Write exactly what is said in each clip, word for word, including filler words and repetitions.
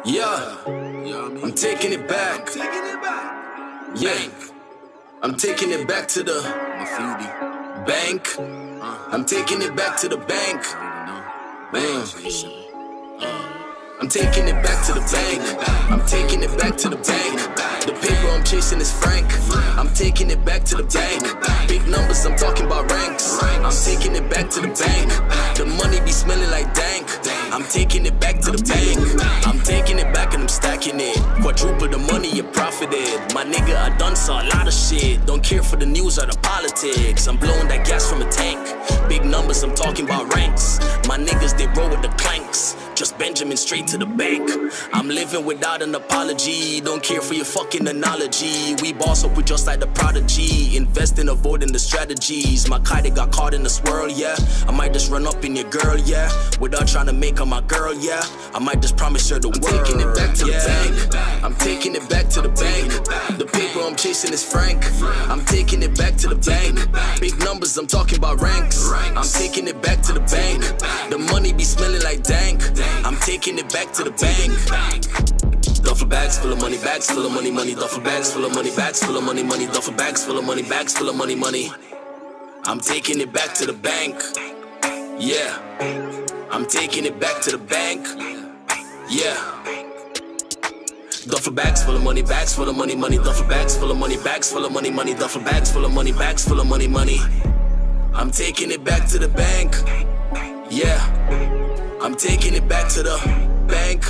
Yeah, I'm taking it back. Yeah, I'm taking it back to the bank. I'm taking it back to the bank. Man. I'm taking it back to the bank. I'm taking it back to the bank. The paper I'm chasing is frank. I'm taking it back to the bank. Big numbers, I'm talking about ranks. I'm taking it back to the bank. The money be smelling like dank. I'm taking it back to the bank. I'm taking it back and I'm stacking it. Quadruple the money you profited. My nigga, I done saw a lot of shit. Don't care for the news or the politics. I'm blowing that gas from a tank. Big numbers, I'm talking about ranks. My niggas, they roll with the clanks. Just Benjamin straight to the bank. I'm living without an apology. Don't care for your fucking analogy. We boss up with just like the prodigy. Invest in avoiding the strategies. My kite, they got caught in the swirl, yeah. I might just run up in your girl, yeah. Without trying to make her my girl, yeah. I might just promise her the I'm world. Taking it back to yeah. the bank. I'm taking it back to the bank. The paper I'm chasing is frank. I'm taking it back to the bank. Big numbers, I'm talking about ranks. I'm taking it back to the bank. The money be smelling like dank. I'm taking it back to the bank. Duffel bags full of money, bags full of money, money. Duffel bags full of money, bags full of money, money. Duffel bags full of money, bags full of money, money. I'm taking it back to the bank. Yeah, I'm taking it back to the bank. Yeah. Duffel bags full of money, bags full of money, money. Duffel bags full of money, bags full of money, money. Duffel bags full of money, bags full of money, money. I'm taking it back to the bank. Yeah, I'm taking it back to the bank.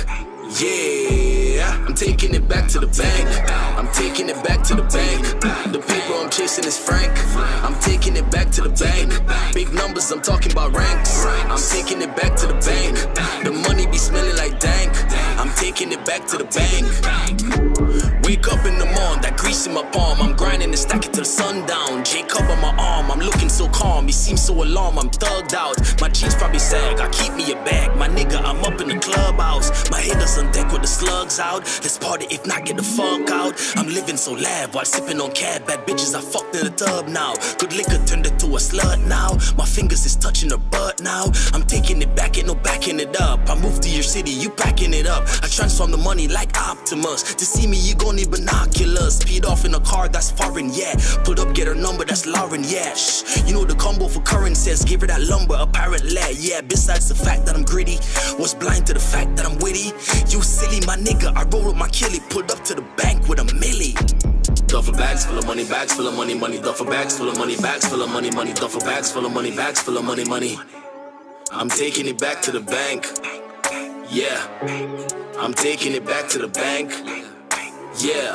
Yeah, I'm taking it back to the bank. I'm taking it back to the bank. The paper I'm chasing is frank. I'm taking it back to the bank. Big numbers, I'm talking about ranks. I'm taking it back to the bank. The money be smelling like dank. I'm taking it back to the bank. Wake up in the morning, that grease in my palm. I'm grinding and stacking till sundown. Jacob on my arm, I'm looking so calm. He seems so alarmed, I'm thugged out. My jeans probably sag, I keep me a bag. My nigga, I'm up in the clubhouse. My hitters on deck with the slugs out. Let's party, if not, get the fuck out. I'm living so lav while sipping on cab. Bad bitches, I fucked in the tub now. Good liquor turned into a slut now. My fingers is touching her butt now. I'm taking it back, ain't no backing it up. I moved to your city, you packing it up. I transform the money like Optimus. To see me, you gon' need binoculars. Speed off in a car that's foreign, yeah. Put up, get her number, that's Lauren, yeah. Shh. You know the combo for current sense. Give her that lumber, apparent lead, yeah. Besides the fact that I'm gritty, was blind to the fact that I'm witty. You silly, my nigga, I roll with my killie. Pulled up to the bank with a milli. Duffel bags full of money, bags full of money, money. Duffel bags full of money, bags full of money, money. Duffel bags full of money, bags full of money, money. I'm taking it back to the bank. Yeah, I'm taking it back to the bank. Yeah.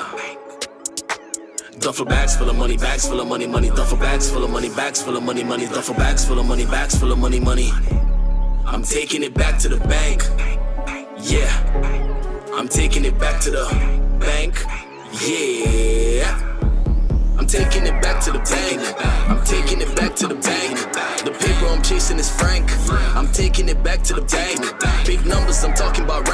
Duffel bags full of money, bags full of money, money. Duffel bags full of money, bags full of money, money. Duffel bags full of money, bags full of money, money. I'm taking it back to the bank. Yeah, I'm taking it back to the bank. Yeah, I'm taking it back to the bank. I'm taking it back to the bank. The paper I'm chasing is frank. I'm taking it back to the bank. Big numbers, I'm talking about